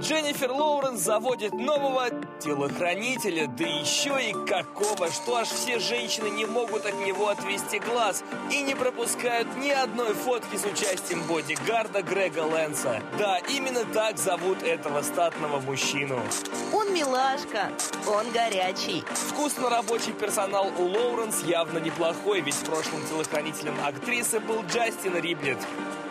Дженнифер Лоуренс заводит нового телохранителя, да еще и какого, что аж все женщины не могут от него отвести глаз и не пропускают ни одной фотки с участием бодигарда Грега Лэнса. Да, именно так зовут этого статного мужчину. Он милашка, он горячий. Вкусно-рабочий персонал у Лоуренс явно неплохой, ведь прошлым телохранителем актрисы был Джастин Риблет.